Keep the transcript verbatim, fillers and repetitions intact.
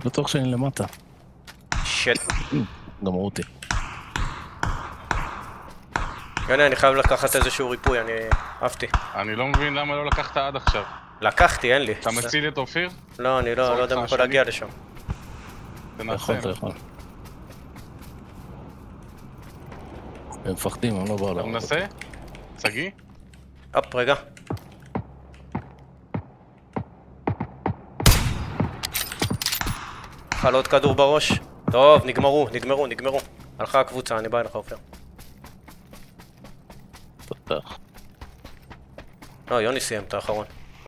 בטוח שאני למטה. שט. גמרו אותי. יוני, אני חייב לקחת איזשהו ריפוי, אני אהבתי. אני לא מבין למה לא לקחת עד עכשיו. לקחתי, אין לי. אתה מציל את אופיר? לא, אני לא יודע אם יכול להגיע לשם. אתה יכול, אתה יכול. הם מפחדים, הם לא באו אתה להרוג אותי. מנסה? צגי? הופ, רגע. אכל עוד כדור בראש. טוב, נגמרו, נגמרו, נגמרו. הלכה הקבוצה, אני בא אליך אופיר. פתח. לא, יוני סיים את האחרון.